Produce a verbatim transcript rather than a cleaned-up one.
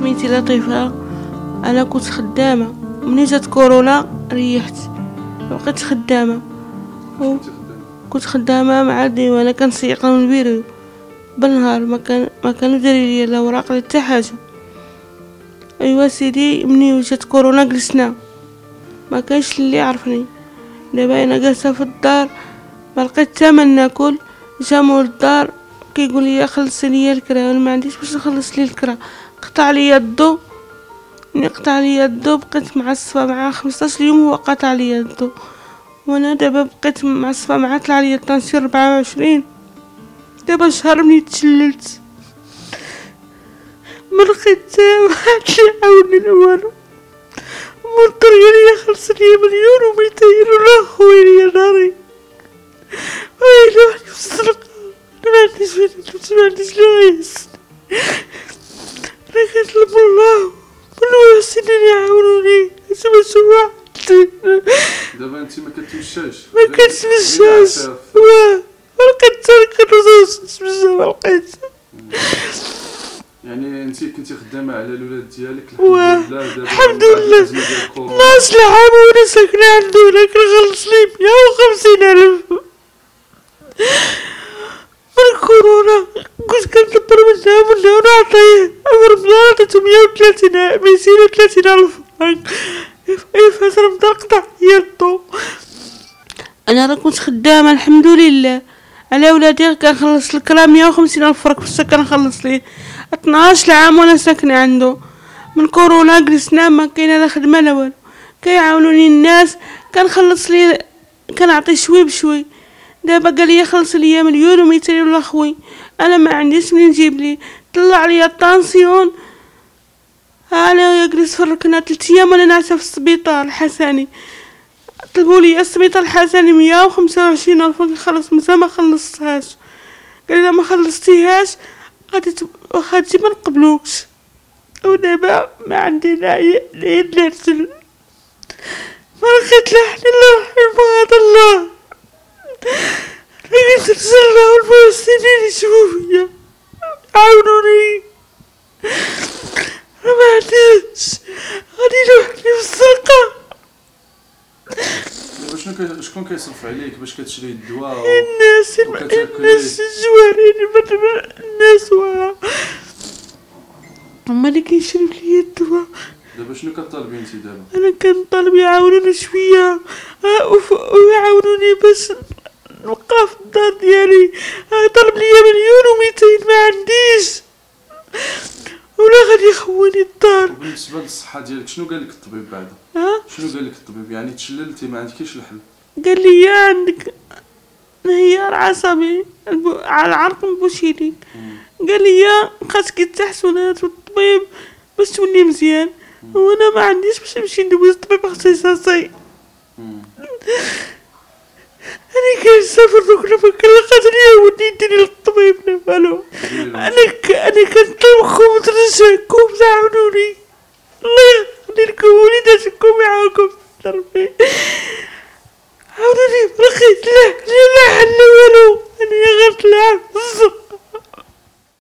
سميتي لطيفة. انا كنت خدامة، منين جات كورونا ريحت، بقيت خدامة. كنت خدامة مع الديوان، كنسيق من البيرو بالنهار، ما كان ما كانوا دايرين لي لا اوراق لا حتى حاجه. ايوا سيدي، منين جات كورونا جلسنا، ما كانش اللي يعرفني. دابا انا جالسه في الدار، ما لقيت حتى ما ناكل. جا مول الدار كيقول لي خلصي لي الكرا، وانا ما عنديش باش نخلص لي الكرا. قطع لي الضو، ملي قطع لي الضو بقيت معصفه معاه خمسطاش يوم هو قطع لي الضو، وانا دابا بقيت معصفه معاه. طلع لي الطنسيون ربعة وعشرين، دابا شهر مني تشللت، ما لقيت حتى واحد اللي يعاوني لا والو. مضطر ليا خلص ليا مليون وميتين ولا خويا ليا داري، ويلي وحدي في الزنقة. انا ما عنديش فلوس، ما عنديش لا غيس، انا كنطلب الله والواسطين يعاونوني. اسمع سوا دابا انت ما كتمشاش، ما كنتمشاش، واه ما لقيت حتى كنوصل نتمشى، ما لقيت. يعني انت كنتي خدامه على الاولاد ديالك؟ الحمد لله دابا الحمد لله. ناس العام وانا ساكنه عنده هنا كنخلص ليه مية وخمسين الف من كورونا. كنت كندبر منها منها ونعطيه رمضان، عطيتو مية وثلاثين ميتين وثلاثين الف فرانك. اي فاش رمضان قطع ليا الضو. انا راه كنت خدامه الحمد لله على ولادي، كنخلص الكرا مية وخمسين الف فرانك في السكن، نخلص ليه اثناش عام وانا ساكنه عنده. من كورونا جلسنا ما كاينه لا خدمه لا والو، كيعاونوني الناس، كنخلص ليه كنعطي شوي بشوي. دابا قال لي خلص ليا مليون وميتين ولا خوي، انا ما عنديش منين نجيب ليه. طلع لي الطانسيون، انا جلست في الركنه ثلاث ايام وانا ناعسه في السبيطار الحسني. طلبوا لي السبيطار الحسني مية وخمسة وعشرين الف، خلص مازال ما خلصتهاش. قال لي ما خلصتيهاش غادي غادي ما نقبلوكش. ودابا ما عندي لا يد لا رجل، ما لقيت لا حل لا رحم هذا الله. قلت نتسلى والفلسطينيين يشوفوا فيا عاونوني، ما عنديش غادي لوحدي في الزنقة. دابا شنو شكون كيصرف عليك باش كتشري الدواء؟ الناس الناس الجوارين، الناس وا هما اللي كيشريو ليا الدواء. دابا شنو كطالبي انت دابا؟ انا كنطالب يعاونوني شويه ويعاونوني باش نبقى في الدار ديالي. طلب ليا مليون وميتين، ما عنديش ولا غادي يخوني الدار. وبالنسبه للصحه ديالك شنو قال لك الطبيب بعدا؟ ها شنو قال لك الطبيب؟ يعني تشللتي ما عندكيش الحل؟ قال لي عندك انهيار عصبي على العرق مبوشيلين. قال لي خاصك التحسنات والطبيب باش تولي مزيان، وانا ما عنديش باش نمشي ندوز طبيب اختصاصي. انا كنسافر في الركنه ما كنلقاش ليا ودي يديني للطبيب لا والو. انا ك... انا كنطلبكم ترجعكم تعاونوني، الله يخلي لكم وليداتكم يعاونكم ربي، عاونوني. ما لقيت لا لا حل والو، انا غير طلع